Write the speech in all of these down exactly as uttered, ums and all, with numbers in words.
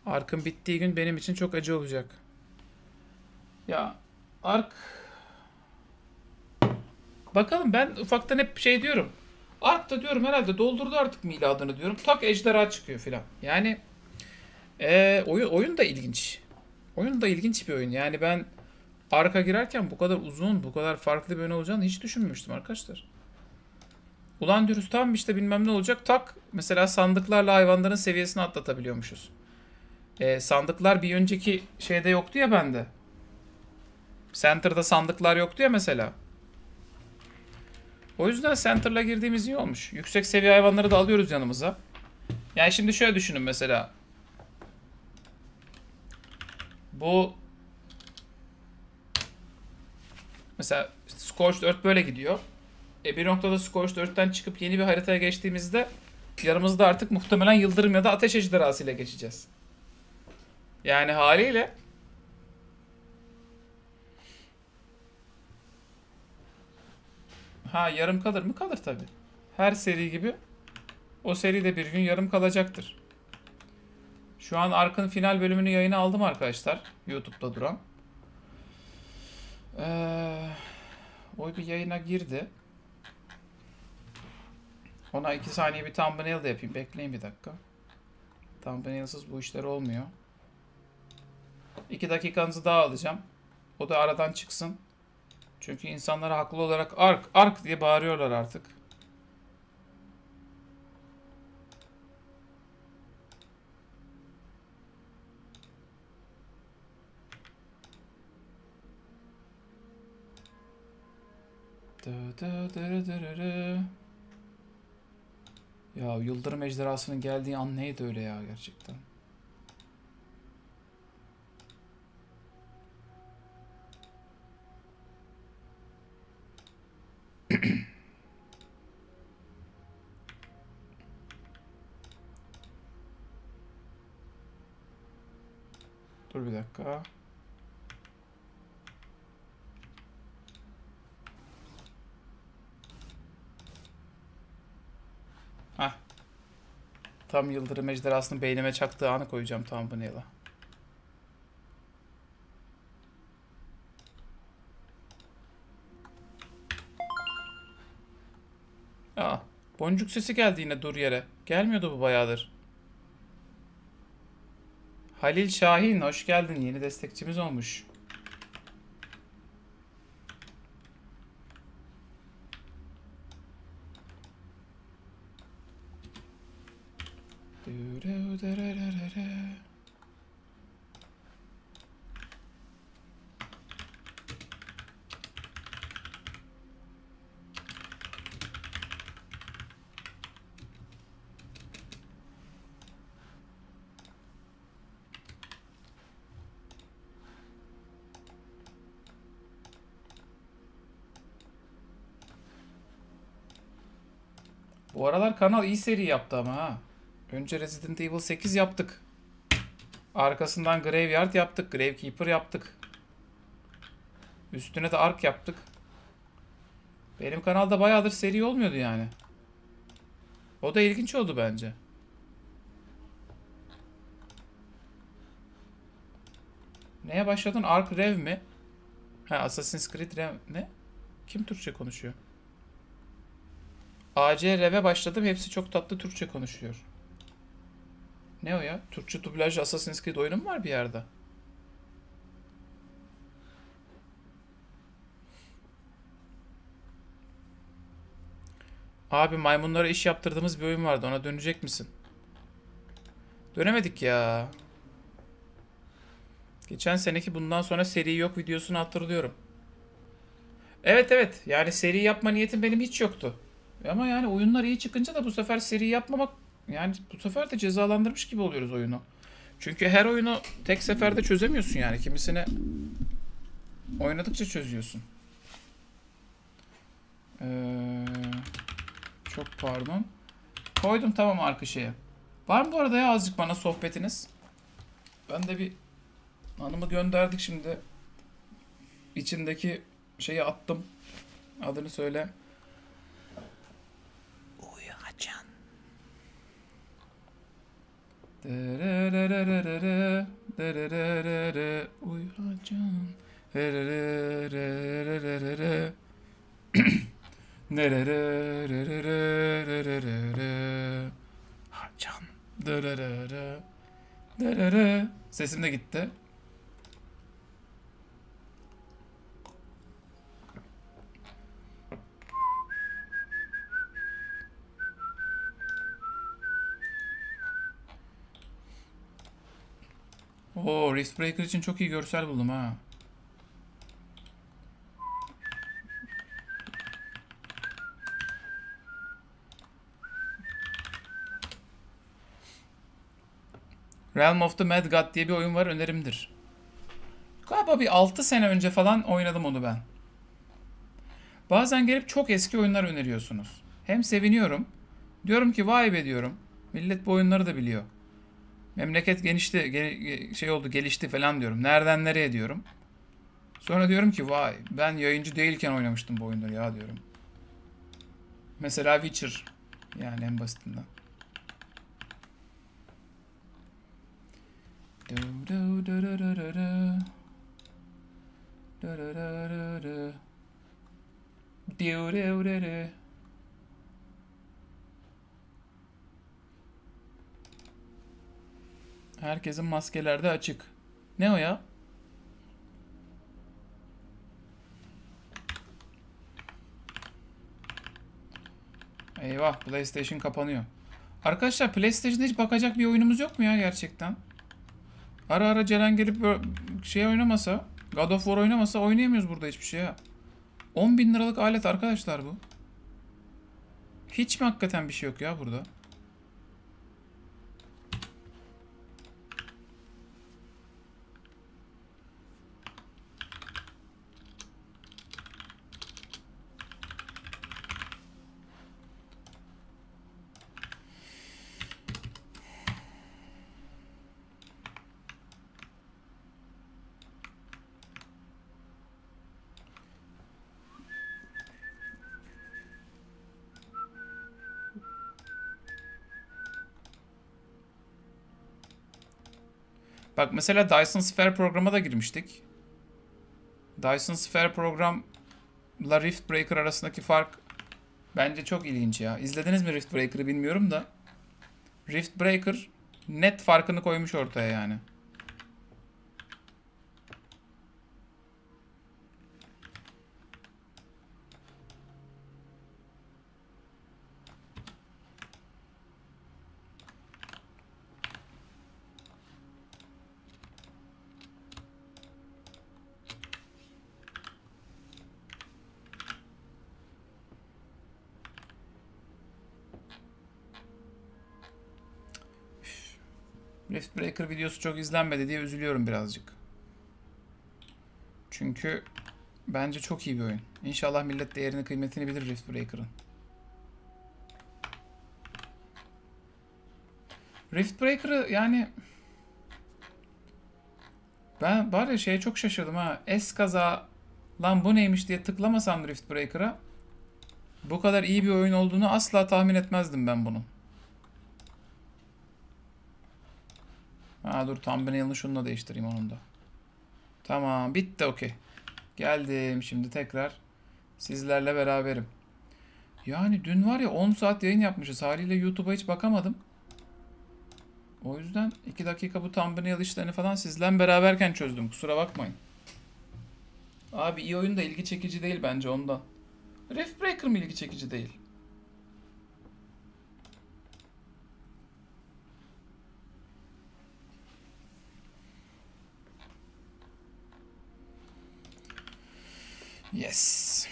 Ark'ın bittiği gün benim için çok acı olacak. Ya Ark... Bakalım, ben ufaktan hep şey diyorum. Ark da diyorum herhalde doldurdu artık miladını diyorum. Tak ejderha çıkıyor filan. Yani ee, oyun, oyun da ilginç. Oyun da ilginç bir oyun. Yani ben Ark'a girerken bu kadar uzun, bu kadar farklı bir oyun olacağını hiç düşünmemiştim arkadaşlar. Ulan diyoruz tamam işte bilmem ne olacak. Tak mesela sandıklarla hayvanların seviyesini atlatabiliyormuşuz. Ee, sandıklar bir önceki şeyde yoktu ya bende. Center'da sandıklar yoktu ya mesela. O yüzden Center'la girdiğimiz iyi olmuş. Yüksek seviye hayvanları da alıyoruz yanımıza. Yani şimdi şöyle düşünün mesela. Bu mesela Scorched Earth böyle gidiyor. E bir noktada Scorched Earth'ten çıkıp yeni bir haritaya geçtiğimizde yanımızda artık muhtemelen yıldırım ya da ateş ejderhası ile geçeceğiz. Yani haliyle ha yarım kalır mı? Kalır tabii. Her seri gibi o seri de bir gün yarım kalacaktır. Şu an Ark'ın final bölümünü yayına aldım arkadaşlar. YouTube'da duran. Ee, o bir yayına girdi. Ona iki saniye bir thumbnail da yapayım. Bekleyin bir dakika. Thumbnail'sız bu işler olmuyor. iki dakikanızı daha alacağım. O da aradan çıksın. Çünkü insanlara haklı olarak Ark, Ark diye bağırıyorlar artık. Ya Yıldırım Ejderhası'nın geldiği an neydi öyle ya gerçekten. Dur bir dakika. Hah. Tam Yıldırım Ejderhası'nın beynime çaktığı anı koyacağım thumbnail'a. Aa, boncuk sesi geldi yine dur yere. Gelmiyordu bu bayağıdır. Halil Şahin hoş geldin. Yeni destekçimiz olmuş. Bu aralar kanal iyi seri yaptı ama ha. Önce Resident Evil sekiz yaptık. Arkasından Graveyard yaptık. Gravekeeper yaptık. Üstüne de Ark yaptık. Benim kanalda bayağıdır seri olmuyordu yani. O da ilginç oldu bence. Neye başladın? Ark Rev mi? Ha, Assassin's Creed Rev ne? Kim Türkçe konuşuyor? A C Rev'e başladım. Hepsi çok tatlı Türkçe konuşuyor. Ne o ya? Türkçe dublaj Assassin's Creed oyunu mu var bir yerde? Abi maymunlara iş yaptırdığımız bir oyun vardı. Ona dönecek misin? Dönemedik ya. Geçen seneki bundan sonra seri yok videosunu hatırlıyorum. Evet evet. Yani seri yapma niyetim benim hiç yoktu. Ama yani oyunlar iyi çıkınca da bu sefer seri yapmamak yani bu sefer de cezalandırmış gibi oluyoruz oyunu. Çünkü her oyunu tek seferde çözemiyorsun yani. Kimisini oynadıkça çözüyorsun. Ee, çok pardon. Koydum tamam arka şeye. Var mı bu arada ya azıcık bana sohbetiniz? Ben de bir hanımı gönderdik şimdi. İçindeki şeyi attım. Adını söyle. Uyacan. Dererererere, derererere, uyuyacağım. Dererererere, dererererere, hacan. Dererere, derere. Sesim de gitti. Oo, Rift Breaker için çok iyi görsel buldum ha. Realm of the Mad God diye bir oyun var, önerimdir. Galiba bir altı sene önce falan oynadım onu ben. Bazen gelip çok eski oyunlar öneriyorsunuz. Hem seviniyorum. Diyorum ki vay be diyorum. Millet bu oyunları da biliyor. Memleket genişti, ge- şey oldu, gelişti falan diyorum. Nereden nereye diyorum. Sonra diyorum ki vay ben yayıncı değilken oynamıştım bu oyunları ya diyorum. Mesela Witcher. Yani en basitinden. Herkesin maskeler de açık. Ne o ya? Eyvah, PlayStation kapanıyor. Arkadaşlar PlayStation'da hiç bakacak bir oyunumuz yok mu ya gerçekten? Ara ara Ceren gelip böyle şey oynamasa, God of War oynamasa oynayamıyoruz burada hiçbir şey ya. on bin liralık alet arkadaşlar bu. Hiç mi hakikaten bir şey yok ya burada? Bak mesela Dyson Sphere programa da girmiştik. Dyson Sphere programla Rift Breaker arasındaki fark bence çok ilginç ya. İzlediniz mi Rift Breaker'ı bilmiyorum da. Rift Breaker net farkını koymuş ortaya yani. Rift Breaker videosu çok izlenmedi diye üzülüyorum birazcık. Çünkü bence çok iyi bir oyun. İnşallah millet değerini kıymetini bilir Rift Breaker'ın. Rift Breaker'ı yani ben bari şeye çok şaşırdım ha. Eskaza lan bu neymiş diye tıklamasam Rift Breaker'a bu kadar iyi bir oyun olduğunu asla tahmin etmezdim ben bunun. Ha dur thumbnail'ını şununla değiştireyim onun da. Tamam bitti okey. Geldim şimdi tekrar sizlerle beraberim. Yani dün var ya on saat yayın yapmışız. Haliyle YouTube'a hiç bakamadım. O yüzden iki dakika bu thumbnail işlerini falan sizle beraberken çözdüm. Kusura bakmayın. Abi iyi oyun da ilgi çekici değil bence ondan. Rift Breaker mı ilgi çekici değil? Yes.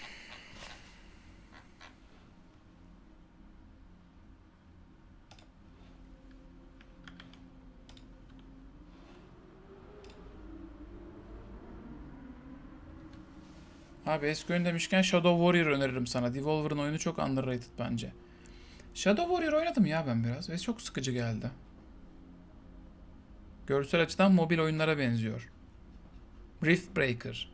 Abi eski oyun demişken Shadow Warrior öneririm sana. Devolver'ın oyunu çok underrated bence. Shadow Warrior oynadım ya ben biraz ve çok sıkıcı geldi. Görsel açıdan mobil oyunlara benziyor. Rift Breaker.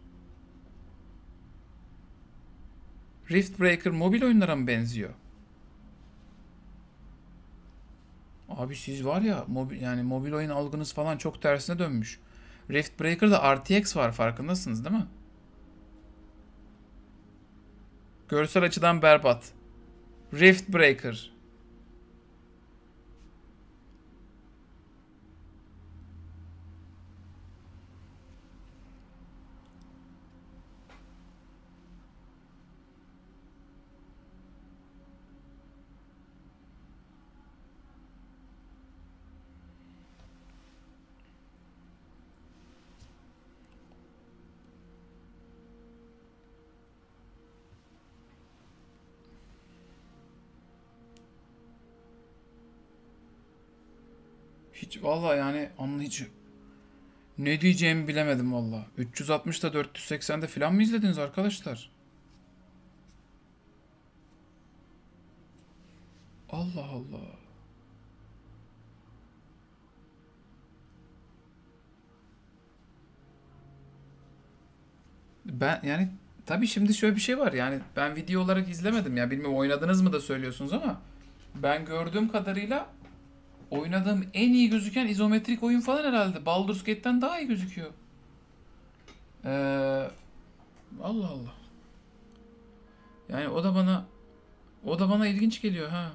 Rift Breaker mobil oyunlara mı benziyor? Abi siz var ya mobil, yani mobil oyun algınız falan çok tersine dönmüş. Rift Breaker'da R T X var, farkındasınız değil mi? Görsel açıdan berbat. Rift Breaker. Hiç valla yani anlayıcı. Ne diyeceğimi bilemedim valla. üç yüz altmışta dört yüz seksende falan mı izlediniz arkadaşlar? Allah Allah. Ben yani tabii şimdi şöyle bir şey var, yani ben video olarak izlemedim ya, bilmiyorum oynadınız mı da söylüyorsunuz ama ben gördüğüm kadarıyla oynadığım en iyi gözüken izometrik oyun falan herhalde. Baldur's Gate'ten daha iyi gözüküyor. Ee, Allah Allah. Yani o da bana o da bana ilginç geliyor ha.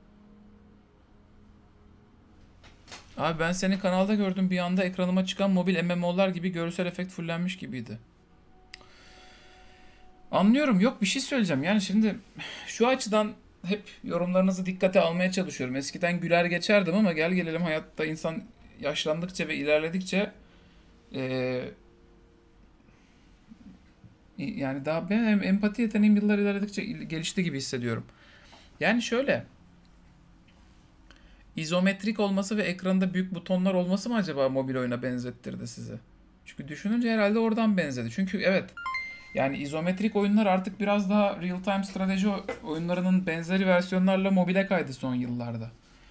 Abi ben senin kanalda gördüm, bir anda ekranıma çıkan mobil M M O'lar gibi görsel efekt fullenmiş gibiydi. Anlıyorum. Yok, bir şey söyleyeceğim. Yani şimdi şu açıdan hep yorumlarınızı dikkate almaya çalışıyorum. Eskiden güler geçerdim ama gel gelelim hayatta insan yaşlandıkça ve ilerledikçe eee, yani daha benim empati yeteneğim yıllar ilerledikçe gelişti gibi hissediyorum. Yani şöyle, izometrik olması ve ekranda büyük butonlar olması mı acaba mobil oyuna benzettirdi sizi? Çünkü düşününce herhalde oradan benzedi. Çünkü evet, yani izometrik oyunlar artık biraz daha real time strateji oyunlarının benzeri versiyonlarla mobile kaydı son yıllarda.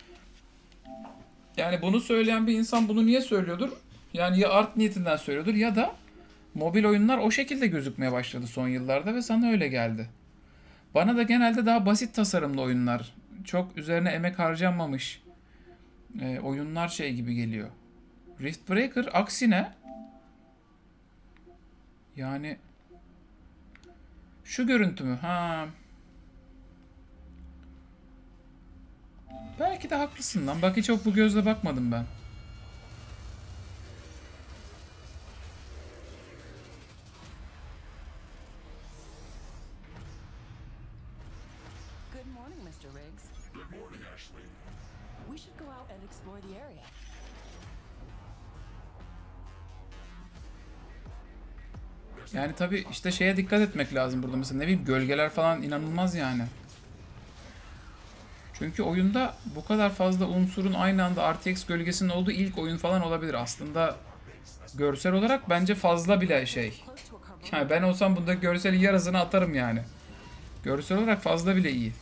Yani bunu söyleyen bir insan bunu niye söylüyordur? Yani ya art niyetinden söylüyordur ya da mobil oyunlar o şekilde gözükmeye başladı son yıllarda ve sana öyle geldi. Bana da genelde daha basit tasarımlı oyunlar, çok üzerine emek harcanmamış e, oyunlar şey gibi geliyor. Rift Breaker aksine, yani şu görüntü mü? Ha, belki de haklısın lan. Bak hiç çok bu gözle bakmadım ben. Good morning, mister Riggs. Good morning, Ashley. We should go out and explore the area. Yani tabii işte şeye dikkat etmek lazım burada, mesela ne bileyim gölgeler falan inanılmaz yani. Çünkü oyunda bu kadar fazla unsurun aynı anda R T X gölgesinin olduğu ilk oyun falan olabilir. Aslında görsel olarak bence fazla bile şey. Close to a carbon. Yani ben olsam bunda görselin yarısını atarım yani. Görsel olarak fazla bile iyi.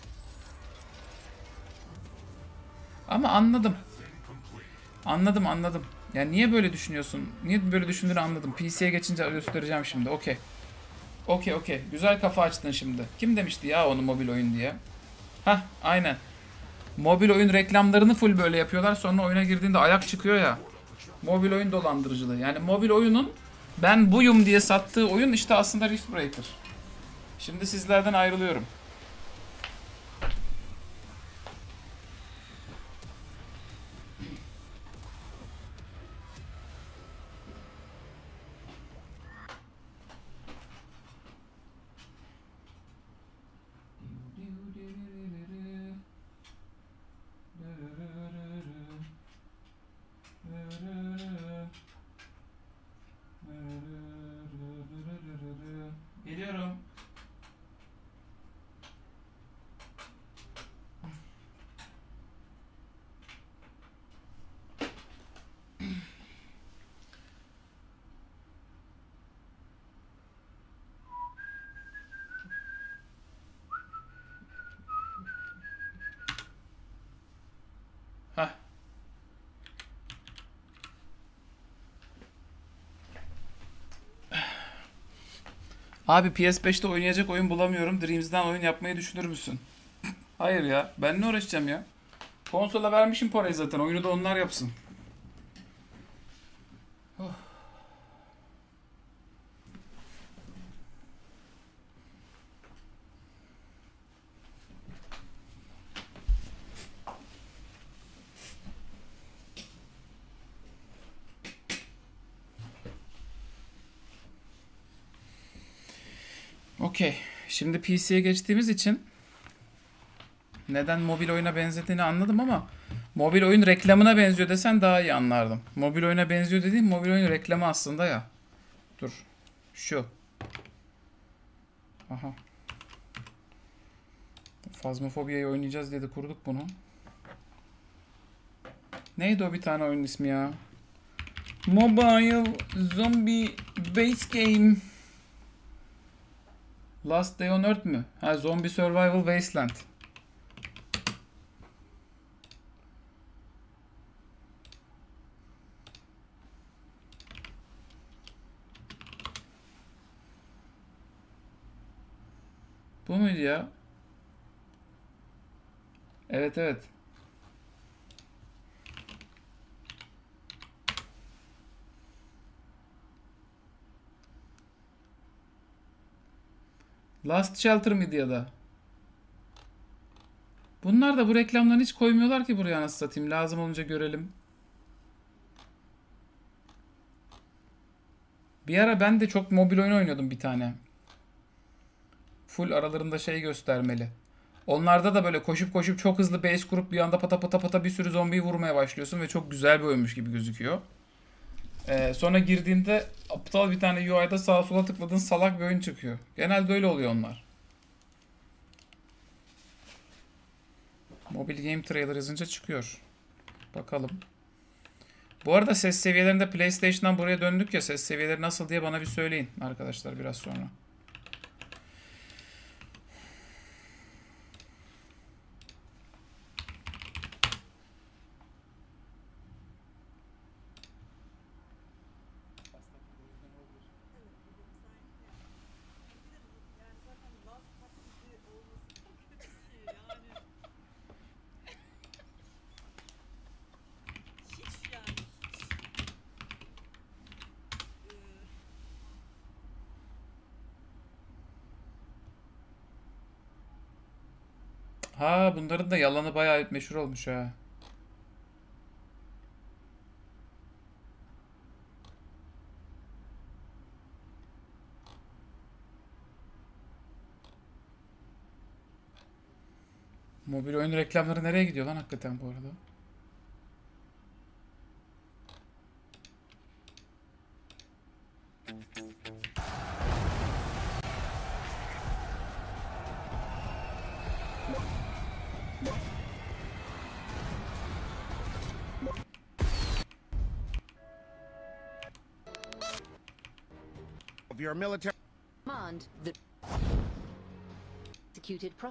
Ama anladım. Anladım anladım. Yani niye böyle düşünüyorsun? Niye böyle düşündüğünü anladım. P C'ye geçince göstereceğim şimdi. Okey. Okey okey. Güzel kafa açtın şimdi. Kim demişti ya onu mobil oyun diye? Hah aynen. Mobil oyun reklamlarını full böyle yapıyorlar. Sonra oyuna girdiğinde ayak çıkıyor ya. Mobil oyun dolandırıcılığı. Yani mobil oyunun ben buyum diye sattığı oyun işte aslında Rift Breaker. Şimdi sizlerden ayrılıyorum. Geliyorum. Hah. Abi P S beşte oynayacak oyun bulamıyorum. Dreams'den oyun yapmayı düşünür müsün? Hayır ya. Ben ne uğraşacağım ya? Konsola vermişim parayı zaten. Oyunu da onlar yapsın. Oh. Okey. Şimdi P C'ye geçtiğimiz için neden mobil oyuna benzediğini anladım ama mobil oyun reklamına benziyor desen daha iyi anlardım. Mobil oyuna benziyor dediğim mobil oyun reklamı aslında ya. Dur. Şu. Aha. Phasmophobia'yı oynayacağız diye de kurduk bunu. Neydi o bir tane oyun ismi ya? Mobile Zombie Base Game. Last Day on Earth mü? Ha, Zombie Survival Wasteland. Bu muydu ya? Evet evet. Last Shelter mıydı ya da? Bunlar da bu reklamlarını hiç koymuyorlar ki buraya, nasıl satayım. Lazım olunca görelim. Bir ara ben de çok mobil oyun oynuyordum bir tane. Full aralarında şey göstermeli. Onlarda da böyle koşup koşup çok hızlı base kurup bir anda pata pata pata bir sürü zombiyi vurmaya başlıyorsun ve çok güzel bir oyunmuş gibi gözüküyor. Ee, sonra girdiğinde aptal bir tane U I'da sağa sola tıkladığın salak bir oyun çıkıyor. Genelde öyle oluyor onlar. Mobil Game Trailer yazınca çıkıyor. Bakalım. Bu arada ses seviyelerinde PlayStation'dan buraya döndük ya, ses seviyeleri nasıl diye bana bir söyleyin arkadaşlar biraz sonra. Ha, bunların da yalanı bayağı meşhur olmuş ha. Mobil oyun reklamları nereye gidiyor lan hakikaten bu arada? Of your military Command the executed pro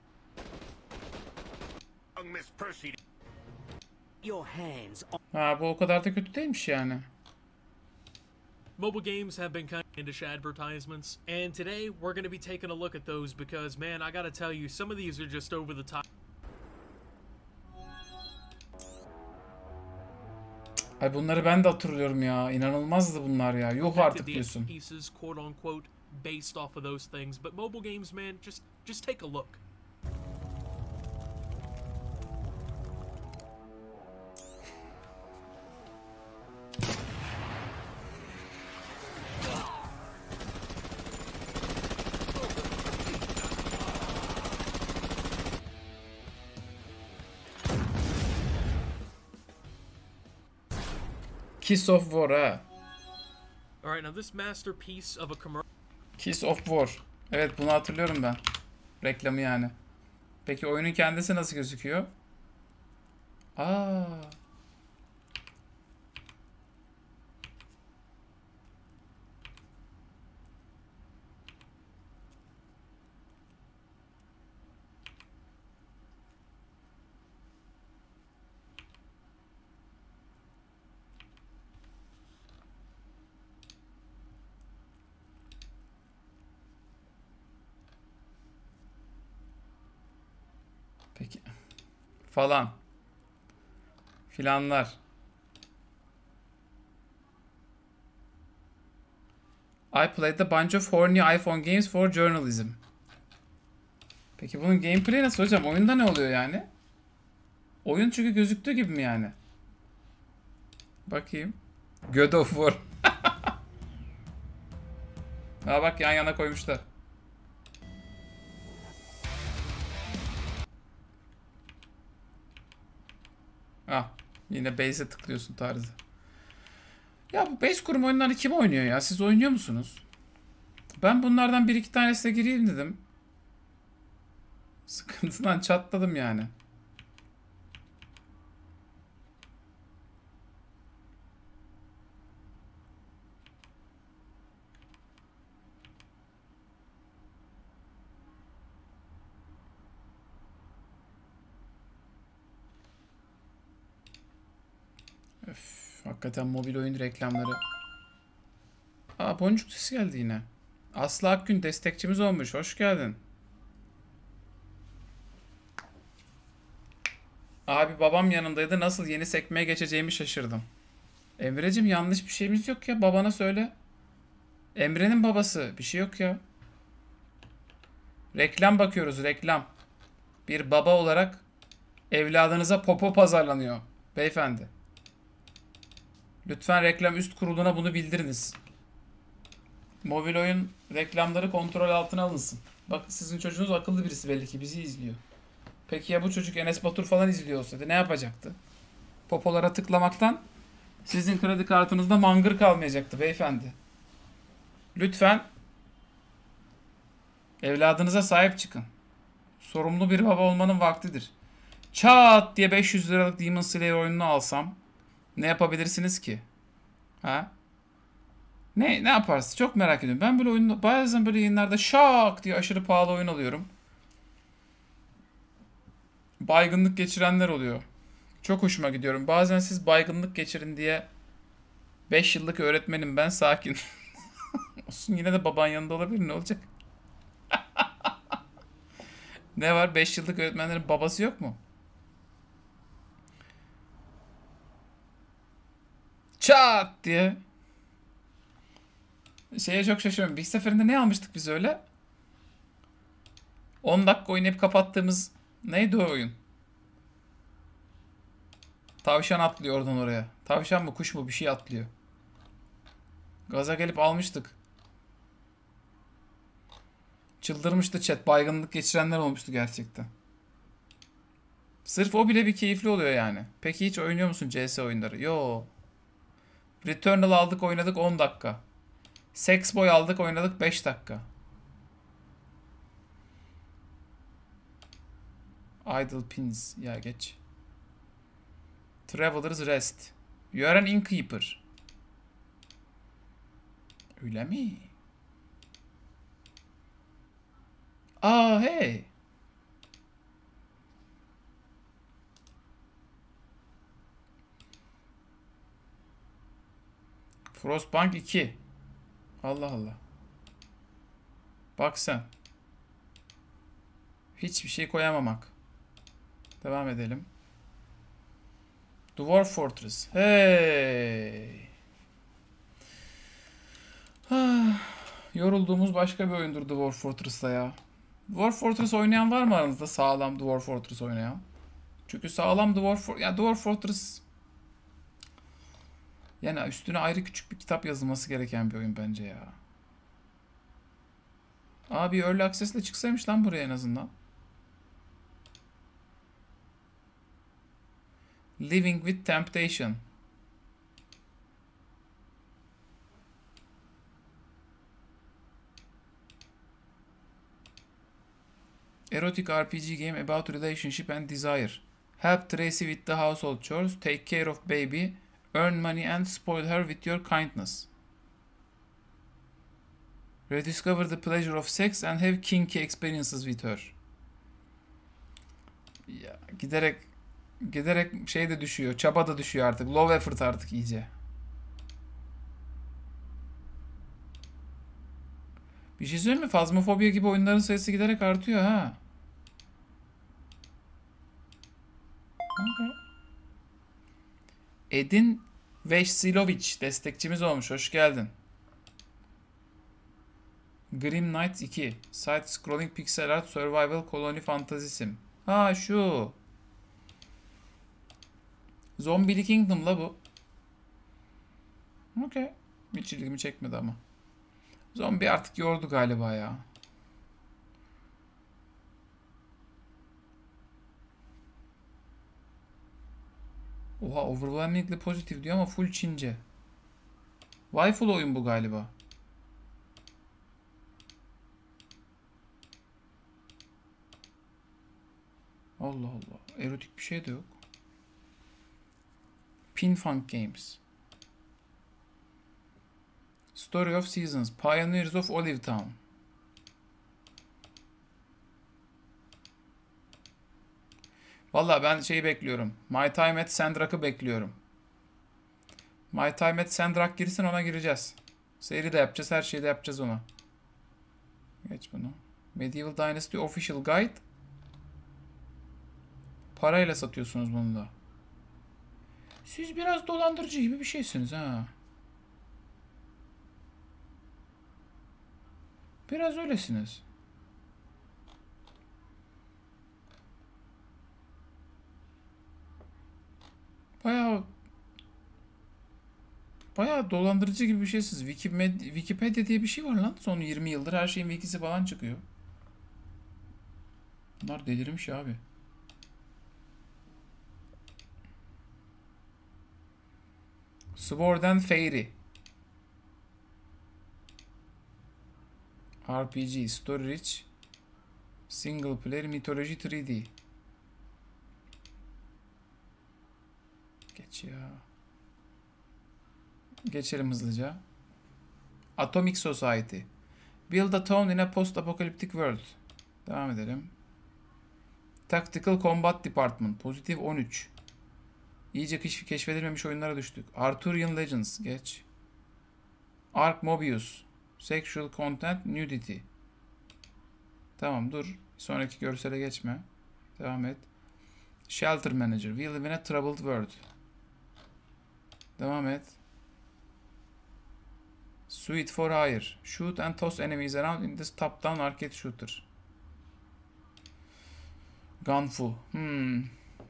Miss Percy. Your hands on Ha, bu o kadar da kötü değilmiş yani. Mobile games have been kind of into advertisements, and today we're going to be taking a look at those because, man, I gotta tell you, some of these are just over the top. Ay, bunları ben de hatırlıyorum ya. İnanılmazdı bunlar ya. Yuh artık The diyorsun. pieces, quote unquote, based off of those things, but mobile games, man, just just take a look. Kiss of War ha. All right, now this masterpiece of a commercial. Kiss of War. Evet, bunu hatırlıyorum ben. Reklamı yani. Peki oyunun kendisi nasıl gözüküyor? Aa. Peki. Falan. Filanlar. I played a bunch of horny iPhone games for journalism. Peki bunun gameplay nasıl hocam? Oyunda ne oluyor yani? Oyun çünkü gözüktüğü gibi mi yani? Bakayım. God of War. Ha bak yan yana koymuşlar. Ah, yine base'e tıklıyorsun tarzı. Ya bu base kurum oyunlarını kim oynuyor ya? Siz oynuyor musunuz? Ben bunlardan bir iki tanesine gireyim dedim. Sıkıntıdan çatladım yani. Öf, hakikaten mobil oyun reklamları. Aa, boncuk sesi geldi yine. Aslı Akgün destekçimiz olmuş. Hoş geldin. Abi babam yanındaydı. Nasıl yeni sekmeye geçeceğimi şaşırdım. Emre'cim yanlış bir şeyimiz yok ya. Babana söyle. Emre'nin babası. Bir şey yok ya. Reklam bakıyoruz. Reklam. Bir baba olarak evladınıza popo pazarlanıyor. Beyefendi. Lütfen reklam üst kuruluna bunu bildiriniz. Mobil oyun reklamları kontrol altına alınsın. Bak sizin çocuğunuz akıllı birisi belli ki bizi izliyor. Peki ya bu çocuk Enes Batur falan izliyor olsaydı ne yapacaktı? Popolara tıklamaktan sizin kredi kartınızda mangır kalmayacaktı beyefendi. Lütfen evladınıza sahip çıkın. Sorumlu bir baba olmanın vaktidir. Çat diye beş yüz liralık Demon Slayer oyununu alsam ne yapabilirsiniz ki? Ha? Ne ne yaparsın? Çok merak ediyorum. Ben böyle oyun bazen böyle yayınlarda şak diye aşırı pahalı oyun alıyorum. Baygınlık geçirenler oluyor. Çok hoşuma gidiyorum. Bazen siz baygınlık geçirin diye beş yıllık öğretmenim ben, sakin. Olsun, yine de baban yanında olabilir, ne olacak? Ne var, beş yıllık öğretmenlerin babası yok mu? Çat diye. Şeye çok şaşırıyorum. Bir seferinde ne almıştık biz öyle? on dakika oynayıp kapattığımız neydi o oyun? Tavşan atlıyor oradan oraya. Tavşan mı kuş mu bir şey atlıyor. Gaza gelip almıştık. Çıldırmıştı chat. Baygınlık geçirenler olmuştu gerçekten. Sırf o bile bir keyifli oluyor yani. Peki hiç oynuyor musun C S oyunları? Yo. Returnal aldık oynadık on dakika. Sex Boy aldık oynadık beş dakika. Idle Pins. Ya geç. Traveler's Rest. You are an innkeeper. Öyle mi? Aa hey. Frostpunk iki. Allah Allah. Bak sen. Hiçbir şey koyamamak. Devam edelim. Dwarf Fortress. Hey. Ah, yorulduğumuz başka bir oyundur Dwarf Fortress'ta ya. Dwarf Fortress oynayan var mı aranızda? Sağlam Dwarf Fortress oynayan. Çünkü sağlam Dwarf For ya Dwarf Fortress yani üstüne ayrı küçük bir kitap yazılması gereken bir oyun bence ya. Abi Early Access'le çıksaymış lan buraya en azından. Living with Temptation. Erotic R P G game about relationship and desire. Help Tracy with the household chores, take care of baby, earn money and spoil her with your kindness. Rediscover the pleasure of sex and have kinky experiences with her. Ya giderek giderek şey de düşüyor, çaba da düşüyor artık. Low effort artık iyice. Bir şey söyleyeyim mi? Phasmophobia gibi oyunların sayısı giderek artıyor ha. Okay. Edin Veşsilovic destekçimiz olmuş. Hoş geldin. Grim Knight iki. Side Scrolling Pixel Art Survival Colony Fantasy Sim. Ha şu. Zombie Kingdom la bu. Okey. Hiç ilgimi çekmedi ama. Zombi artık yordu galiba ya. Oha, overwhelmingly pozitif diyor ama full Çince. Waifu'lu oyun bu galiba. Allah Allah. Erotik bir şey de yok. Pinfunk Games. Story of Seasons. Pioneers of Olive Town. Valla ben şeyi bekliyorum. My Time at Sandrak'ı bekliyorum. My Time at Sandrak girsin, ona gireceğiz. Seri de yapacağız. Her şeyi de yapacağız ona. Geç bunu. Medieval Dynasty Official Guide. Parayla satıyorsunuz bunu da. Siz biraz dolandırıcı gibi bir şeysiniz ha. Biraz öylesiniz. Bayağı bayağı dolandırıcı gibi bir şeysiniz. Wikimed Wikipedia diye bir şey var lan. Son yirmi yıldır her şeyin wikisi falan çıkıyor. Bunlar delirmiş abi. Sword and Fairy. R P G, Story Rich, Single Player, Mythology üç D. Geç ya. Geçelim hızlıca. Atomic Society. Build a town in a post-apocalyptic world. Devam edelim. Tactical Combat Department. Pozitif on üç. İyice keşfedilmemiş oyunlara düştük. Arthurian Legends. Geç. Ark Mobius. Sexual Content Nudity. Tamam dur. Sonraki görsele geçme. Devam et. Shelter Manager. We live in a troubled world. Devam et. Suite for Hire. Shoot and toss enemies around in this top-down arcade shooter. Gunfu. Hmm.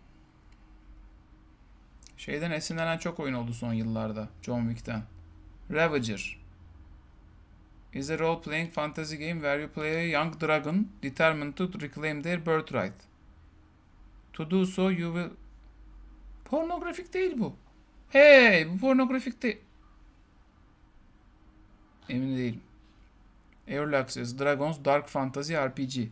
Şeyden esinlenen çok oyun oldu son yıllarda. John Wick'ten. Ravager. Is a role-playing fantasy game where you play a young dragon determined to reclaim their birthright. To do so you will... Pornografik değil bu. Hey, bu pornografik değil. Emin değilim. Early Access, Dragons, Dark Fantasy R P G.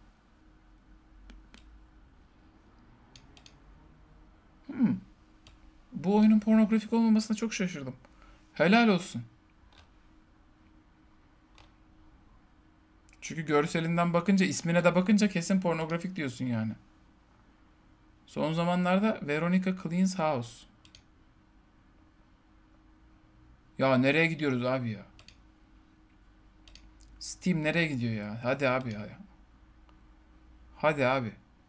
Hmm. Bu oyunun pornografik olmamasına çok şaşırdım. Helal olsun. Çünkü görselinden bakınca, ismine de bakınca kesin pornografik diyorsun yani. Son zamanlarda Veronica Cleans House. Ya nereye gidiyoruz abi ya? Steam nereye gidiyor ya? Hadi abi ya. Hadi abi.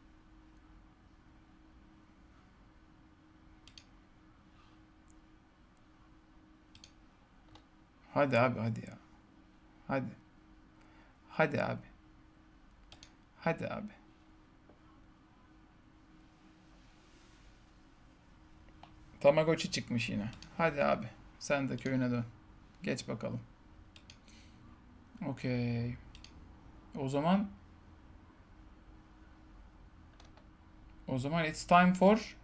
Hadi abi hadi ya. Hadi. Hadi abi. Hadi abi. Tamagotchi çıkmış yine. Hadi abi. Sen de köyüne dön. Geç bakalım. Okey. O zaman O zaman it's time for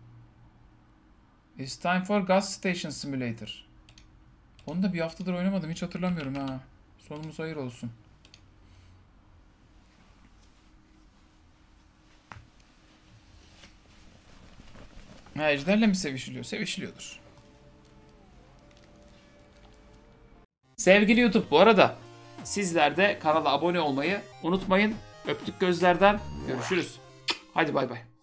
It's time for Gas Station Simulator. Onu da bir haftadır oynamadım. Hiç hatırlamıyorum ha. Sonumuz hayır olsun. Ha, ejderle mi sevişiliyor? Sevişiliyordur. Sevgili YouTube, bu arada sizler de kanala abone olmayı unutmayın. Öptük gözlerden. Görüşürüz. Hadi bay bay.